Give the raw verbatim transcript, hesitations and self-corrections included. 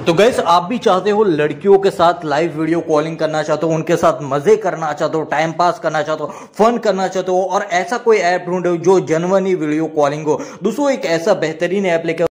तो गैस आप भी चाहते हो लड़कियों के साथ लाइव वीडियो कॉलिंग करना चाहते हो, उनके साथ मजे करना चाहते हो, टाइम पास करना चाहते हो, फन करना चाहते हो और ऐसा कोई ऐप ढूंढो जो जनवनी वीडियो कॉलिंग हो। दोस्तों एक ऐसा बेहतरीन ऐप लेकर